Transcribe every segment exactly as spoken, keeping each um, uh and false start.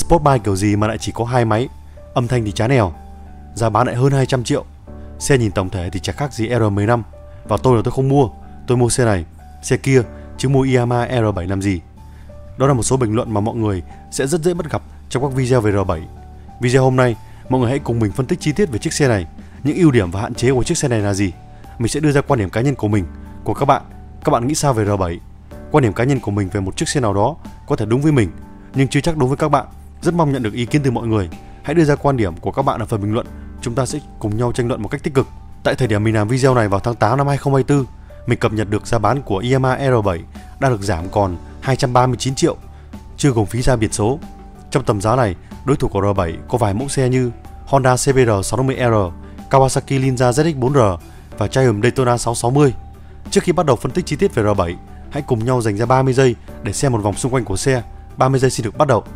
Sportbike kiểu gì mà lại chỉ có hai máy, âm thanh thì chán èo, giá bán lại hơn hai trăm triệu. Xe nhìn tổng thể thì chẳng khác gì R mười lăm, và tôi là tôi không mua, tôi mua xe này, xe kia, chứ mua Yamaha R bảy làm gì. Đó là một số bình luận mà mọi người sẽ rất dễ bắt gặp trong các video về R bảy. Video hôm nay, mọi người hãy cùng mình phân tích chi tiết về chiếc xe này, những ưu điểm và hạn chế của chiếc xe này là gì. Mình sẽ đưa ra quan điểm cá nhân của mình, của các bạn. Các bạn nghĩ sao về R bảy? Quan điểm cá nhân của mình về một chiếc xe nào đó có thể đúng với mình, nhưng chưa chắc đúng với các bạn. Rất mong nhận được ý kiến từ mọi người. Hãy đưa ra quan điểm của các bạn ở phần bình luận. Chúng ta sẽ cùng nhau tranh luận một cách tích cực. Tại thời điểm mình làm video này vào tháng tám năm hai không hai tư, mình cập nhật được giá bán của Yamaha R bảy đã được giảm còn hai trăm ba mươi chín triệu, chưa gồm phí ra biển số. Trong tầm giá này, đối thủ của R bảy có vài mẫu xe như Honda C B R sáu trăm năm mươi R, Kawasaki Ninja Z X bốn R và Triumph Daytona sáu trăm sáu mươi. Trước khi bắt đầu phân tích chi tiết về R bảy, hãy cùng nhau dành ra ba mươi giây để xem một vòng xung quanh của xe. ba mươi giây xin được bắt đầu.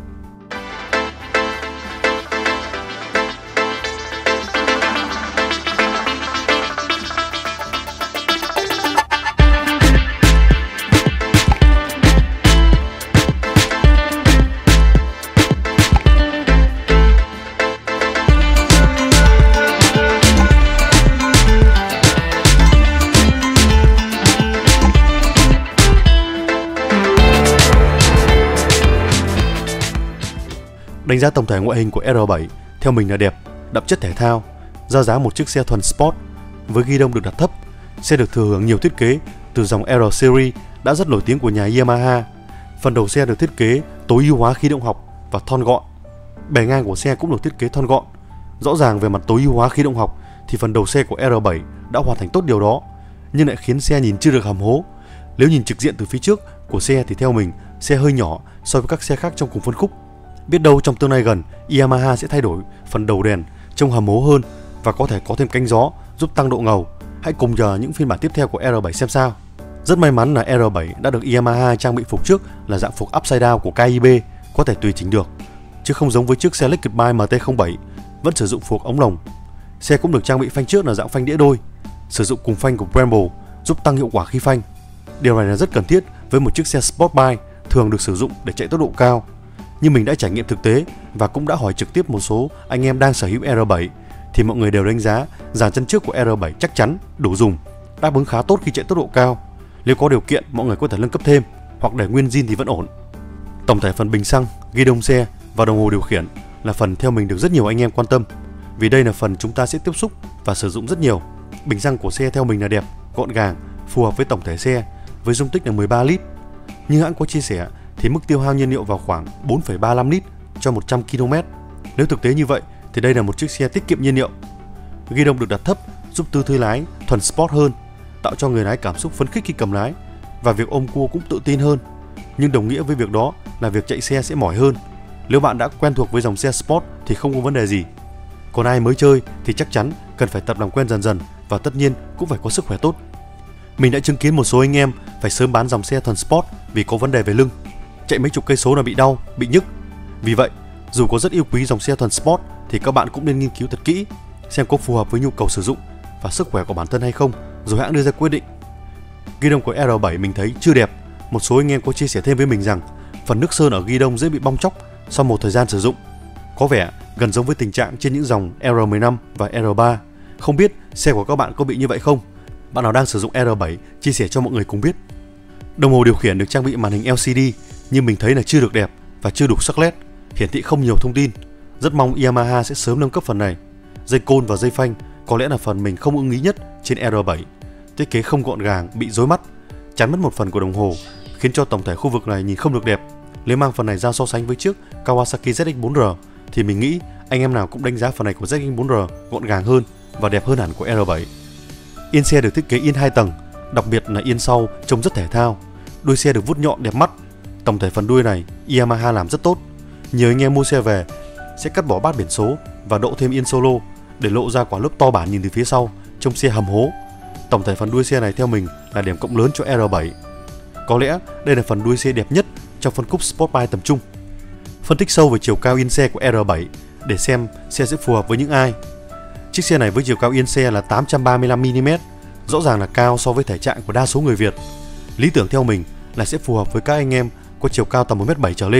Đánh giá tổng thể ngoại hình của R bảy theo mình là đẹp, đậm chất thể thao, ra giá một chiếc xe thuần sport. Với ghi đông được đặt thấp, xe được thừa hưởng nhiều thiết kế từ dòng R Series đã rất nổi tiếng của nhà Yamaha. Phần đầu xe được thiết kế tối ưu hóa khí động học và thon gọn. Bề ngang của xe cũng được thiết kế thon gọn. Rõ ràng về mặt tối ưu hóa khí động học thì phần đầu xe của R bảy đã hoàn thành tốt điều đó, nhưng lại khiến xe nhìn chưa được hầm hố. Nếu nhìn trực diện từ phía trước của xe thì theo mình, xe hơi nhỏ so với các xe khác trong cùng phân khúc. Biết đâu trong tương lai gần, Yamaha sẽ thay đổi phần đầu đèn trông hầm hố hơn và có thể có thêm cánh gió giúp tăng độ ngầu. Hãy cùng chờ những phiên bản tiếp theo của R bảy xem sao. Rất may mắn là R bảy đã được Yamaha trang bị phục trước là dạng phục upside down của K I B, có thể tùy chỉnh được, chứ không giống với chiếc xe Liquid Bike M T không bảy vẫn sử dụng phục ống lồng. Xe cũng được trang bị phanh trước là dạng phanh đĩa đôi, sử dụng cùng phanh của Brembo giúp tăng hiệu quả khi phanh. Điều này là rất cần thiết với một chiếc xe sport bike thường được sử dụng để chạy tốc độ cao. Như mình đã trải nghiệm thực tế và cũng đã hỏi trực tiếp một số anh em đang sở hữu R bảy thì mọi người đều đánh giá dàn chân trước của R bảy chắc chắn đủ dùng, đáp ứng khá tốt khi chạy tốc độ cao. Nếu có điều kiện, mọi người có thể nâng cấp thêm hoặc để nguyên zin thì vẫn ổn. Tổng thể phần bình xăng, ghi đông xe và đồng hồ điều khiển là phần theo mình được rất nhiều anh em quan tâm, vì đây là phần chúng ta sẽ tiếp xúc và sử dụng rất nhiều. Bình xăng của xe theo mình là đẹp, gọn gàng, phù hợp với tổng thể xe với dung tích là mười ba lít. Như hãng có chia sẻ thì mức tiêu hao nhiên liệu vào khoảng bốn phẩy ba mươi lăm lít cho một trăm ki lô mét. Nếu thực tế như vậy thì đây là một chiếc xe tiết kiệm nhiên liệu. Ghi đông được đặt thấp giúp tư thế lái thuần sport hơn, tạo cho người lái cảm xúc phấn khích khi cầm lái, và việc ôm cua cũng tự tin hơn. Nhưng đồng nghĩa với việc đó là việc chạy xe sẽ mỏi hơn. Nếu bạn đã quen thuộc với dòng xe sport thì không có vấn đề gì. Còn ai mới chơi thì chắc chắn cần phải tập làm quen dần dần, và tất nhiên cũng phải có sức khỏe tốt. Mình đã chứng kiến một số anh em phải sớm bán dòng xe thuần sport vì có vấn đề về lưng, chạy mấy chục cây số là bị đau, bị nhức. Vì vậy, dù có rất yêu quý dòng xe thuần sport thì các bạn cũng nên nghiên cứu thật kỹ xem có phù hợp với nhu cầu sử dụng và sức khỏe của bản thân hay không, rồi hãng đưa ra quyết định. Ghi đông của R bảy mình thấy chưa đẹp. Một số anh em có chia sẻ thêm với mình rằng phần nước sơn ở ghi đông dễ bị bong tróc sau một thời gian sử dụng, có vẻ gần giống với tình trạng trên những dòng R mười lăm và R ba. Không biết xe của các bạn có bị như vậy không? Bạn nào đang sử dụng R bảy chia sẻ cho mọi người cùng biết. Đồng hồ điều khiển được trang bị màn hình L C D nhưng mình thấy là chưa được đẹp và chưa đủ sắc nét, hiển thị không nhiều thông tin. Rất mong Yamaha sẽ sớm nâng cấp phần này. Dây côn và dây phanh có lẽ là phần mình không ưng ý nhất trên R bảy. Thiết kế không gọn gàng, bị rối mắt, chắn mất một phần của đồng hồ, khiến cho tổng thể khu vực này nhìn không được đẹp. Nếu mang phần này ra so sánh với chiếc Kawasaki Z X bốn R thì mình nghĩ anh em nào cũng đánh giá phần này của Z X bốn R gọn gàng hơn và đẹp hơn hẳn của R bảy. Yên xe được thiết kế yên hai tầng, đặc biệt là yên sau trông rất thể thao. Đuôi xe được vuốt nhọn đẹp mắt. Tổng thể phần đuôi này Yamaha làm rất tốt. Nhiều anh em mua xe về sẽ cắt bỏ bát biển số và độ thêm yên solo để lộ ra quả lốp to bản nhìn từ phía sau, trông xe hầm hố. Tổng thể phần đuôi xe này theo mình là điểm cộng lớn cho R bảy. Có lẽ đây là phần đuôi xe đẹp nhất trong phân khúc sport bike tầm trung. Phân tích sâu về chiều cao yên xe của R bảy để xem xe sẽ phù hợp với những ai. Chiếc xe này với chiều cao yên xe là tám trăm ba mươi lăm mi li mét, rõ ràng là cao so với thể trạng của đa số người Việt. Lý tưởng theo mình là sẽ phù hợp với các anh em có chiều cao tầm một mét bảy trở lên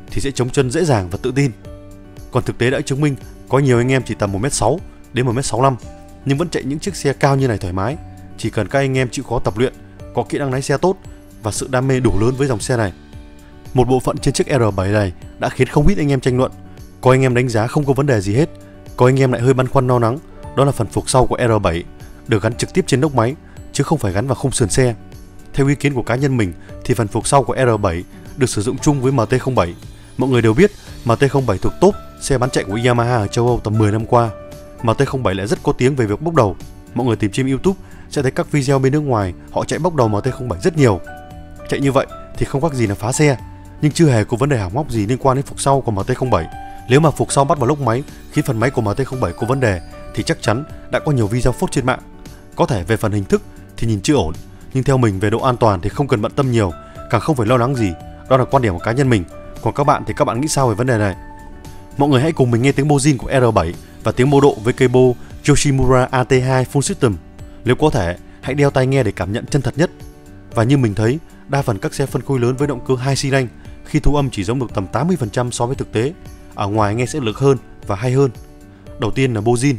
thì sẽ chống chân dễ dàng và tự tin. Còn thực tế đã chứng minh có nhiều anh em chỉ tầm một mét sáu đến một mét sáu mươi lăm nhưng vẫn chạy những chiếc xe cao như này thoải mái, chỉ cần các anh em chịu khó tập luyện, có kỹ năng lái xe tốt và sự đam mê đủ lớn với dòng xe này. Một bộ phận trên chiếc R bảy này đã khiến không ít anh em tranh luận. Có anh em đánh giá không có vấn đề gì hết, có anh em lại hơi băn khoăn lo lắng, đó là phần phục sau của R bảy được gắn trực tiếp trên đốc máy chứ không phải gắn vào khung sườn xe. Theo ý kiến của cá nhân mình thì phần phục sau của R bảy được sử dụng chung với M T không bảy. Mọi người đều biết M T không bảy thuộc top xe bán chạy của Yamaha ở châu Âu tầm mười năm qua. M T không bảy lại rất có tiếng về việc bốc đầu. Mọi người tìm trên YouTube sẽ thấy các video bên nước ngoài họ chạy bốc đầu M T không bảy rất nhiều. Chạy như vậy thì không khác gì là phá xe, nhưng chưa hề có vấn đề hỏng hóc gì liên quan đến phục sau của M T không bảy. Nếu mà phục sau bắt vào lốc máy khiến phần máy của M T không bảy có vấn đề thì chắc chắn đã có nhiều video phốt trên mạng. Có thể về phần hình thức thì nhìn chưa ổn, nhưng theo mình về độ an toàn thì không cần bận tâm nhiều, càng không phải lo lắng gì. Đó là quan điểm của cá nhân mình. Còn các bạn thì các bạn nghĩ sao về vấn đề này? Mọi người hãy cùng mình nghe tiếng bô-zin của R bảy và tiếng mô độ với cây bô Yoshimura A T hai Full System. Nếu có thể, hãy đeo tai nghe để cảm nhận chân thật nhất. Và như mình thấy, đa phần các xe phân khối lớn với động cơ hai xi lanh khi thu âm chỉ giống được tầm tám mươi phần trăm so với thực tế. Ở ngoài nghe sẽ lực hơn và hay hơn. Đầu tiên là bô-zin.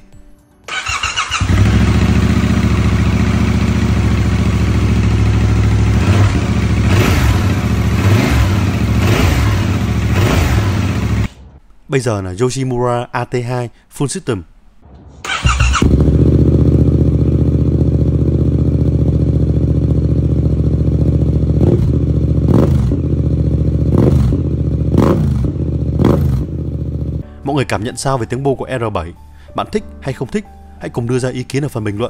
Bây giờ là Yoshimura A T hai Full System. Mọi người cảm nhận sao về tiếng bô của R bảy? Bạn thích hay không thích? Hãy cùng đưa ra ý kiến ở phần bình luận.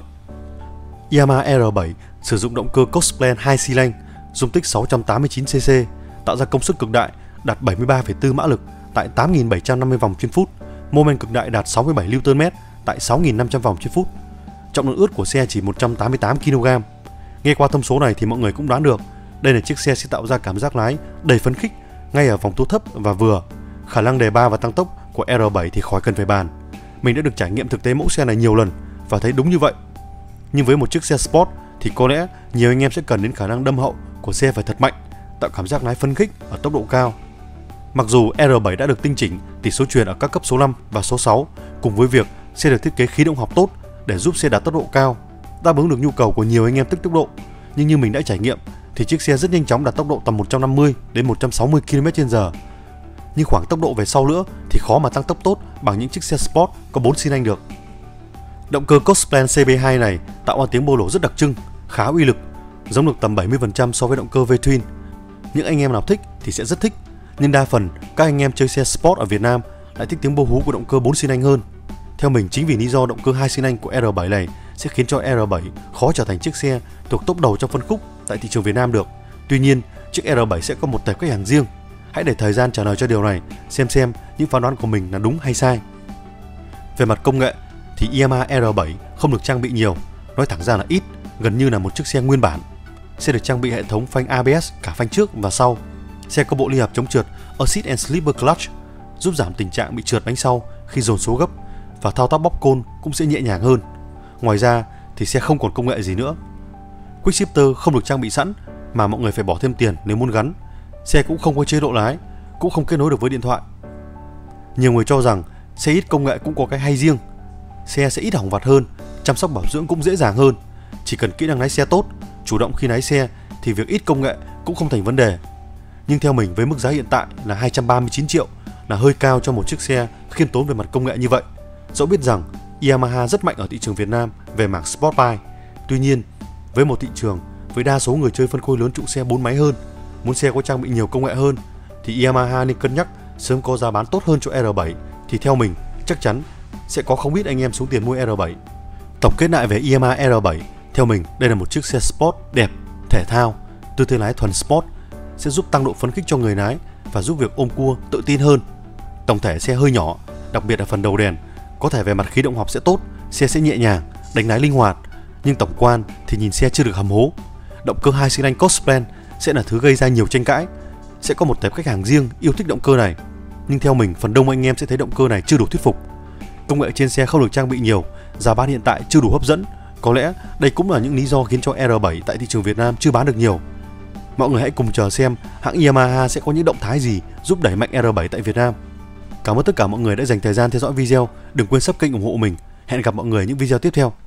Yamaha R bảy sử dụng động cơ Coxplan hai xi lanh, dung tích sáu trăm tám mươi chín xê xê, tạo ra công suất cực đại đạt bảy mươi ba phẩy bốn mã lực tại tám nghìn bảy trăm năm mươi vòng trên phút, mô men cực đại đạt sáu mươi bảy Newton mét tại sáu nghìn năm trăm vòng trên phút. Trọng lượng ướt của xe chỉ một trăm tám mươi tám ki lô gam. Nghe qua thông số này thì mọi người cũng đoán được, đây là chiếc xe sẽ tạo ra cảm giác lái đầy phấn khích ngay ở vòng tua thấp và vừa. Khả năng đề ba và tăng tốc của R bảy thì khỏi cần phải bàn. Mình đã được trải nghiệm thực tế mẫu xe này nhiều lần và thấy đúng như vậy. Nhưng với một chiếc xe sport thì có lẽ nhiều anh em sẽ cần đến khả năng đâm hậu của xe phải thật mạnh, tạo cảm giác lái phấn khích ở tốc độ cao. Mặc dù R bảy đã được tinh chỉnh tỷ số truyền ở các cấp số năm và số sáu, cùng với việc xe được thiết kế khí động học tốt để giúp xe đạt tốc độ cao, đáp ứng được nhu cầu của nhiều anh em thích tốc độ. Nhưng như mình đã trải nghiệm thì chiếc xe rất nhanh chóng đạt tốc độ tầm một trăm năm mươi đến một trăm sáu mươi ki lô mét trên giờ. Nhưng khoảng tốc độ về sau nữa thì khó mà tăng tốc tốt bằng những chiếc xe sport có bốn xi lanh được. Động cơ Coxplan C B hai này tạo ra tiếng bô lỗ rất đặc trưng, khá uy lực, giống được tầm bảy mươi phần trăm so với động cơ V-twin. Những anh em nào thích thì sẽ rất thích, nhưng đa phần các anh em chơi xe sport ở Việt Nam lại thích tiếng bô hú của động cơ bốn xi lanh hơn. Theo mình, chính vì lý do động cơ hai xi lanh của R bảy này sẽ khiến cho R bảy khó trở thành chiếc xe thuộc top đầu trong phân khúc tại thị trường Việt Nam được. Tuy nhiên, chiếc R bảy sẽ có một tệp khách hàng riêng. Hãy để thời gian trả lời cho điều này, xem xem những phán đoán của mình là đúng hay sai. Về mặt công nghệ thì Yamaha R bảy không được trang bị nhiều, nói thẳng ra là ít, gần như là một chiếc xe nguyên bản. Xe được trang bị hệ thống phanh A B S cả phanh trước và sau. Xe có bộ ly hợp chống trượt Assist and Slipper Clutch, giúp giảm tình trạng bị trượt bánh sau khi dồn số gấp, và thao tác bóp côn cũng sẽ nhẹ nhàng hơn. Ngoài ra thì xe không còn công nghệ gì nữa. Quick Shifter không được trang bị sẵn mà mọi người phải bỏ thêm tiền nếu muốn gắn. Xe cũng không có chế độ lái, cũng không kết nối được với điện thoại. Nhiều người cho rằng xe ít công nghệ cũng có cái hay riêng. Xe sẽ ít hỏng vặt hơn, chăm sóc bảo dưỡng cũng dễ dàng hơn. Chỉ cần kỹ năng lái xe tốt, chủ động khi lái xe thì việc ít công nghệ cũng không thành vấn đề. Nhưng theo mình, với mức giá hiện tại là hai trăm ba mươi chín triệu là hơi cao cho một chiếc xe khiêm tốn về mặt công nghệ như vậy. Dẫu biết rằng Yamaha rất mạnh ở thị trường Việt Nam về mảng sport bike. Tuy nhiên, với một thị trường với đa số người chơi phân khối lớn chuộng xe bốn máy hơn, muốn xe có trang bị nhiều công nghệ hơn thì Yamaha nên cân nhắc sớm có giá bán tốt hơn cho R bảy, thì theo mình chắc chắn sẽ có không ít anh em xuống tiền mua R bảy. Tổng kết lại về Yamaha R bảy, theo mình đây là một chiếc xe sport đẹp, thể thao, tư thế lái thuần sport, sẽ giúp tăng độ phấn khích cho người lái và giúp việc ôm cua tự tin hơn. Tổng thể xe hơi nhỏ, đặc biệt là phần đầu đèn, có thể về mặt khí động học sẽ tốt, xe sẽ nhẹ nhàng, đánh lái linh hoạt, nhưng tổng quan thì nhìn xe chưa được hầm hố. Động cơ hai xi lanh Coxplan sẽ là thứ gây ra nhiều tranh cãi, sẽ có một tệp khách hàng riêng yêu thích động cơ này. Nhưng theo mình, phần đông anh em sẽ thấy động cơ này chưa đủ thuyết phục. Công nghệ trên xe không được trang bị nhiều, giá bán hiện tại chưa đủ hấp dẫn. Có lẽ đây cũng là những lý do khiến cho R bảy tại thị trường Việt Nam chưa bán được nhiều. Mọi người hãy cùng chờ xem hãng Yamaha sẽ có những động thái gì giúp đẩy mạnh R bảy tại Việt Nam. Cảm ơn tất cả mọi người đã dành thời gian theo dõi video. Đừng quên sub kênh ủng hộ mình. Hẹn gặp mọi người những video tiếp theo.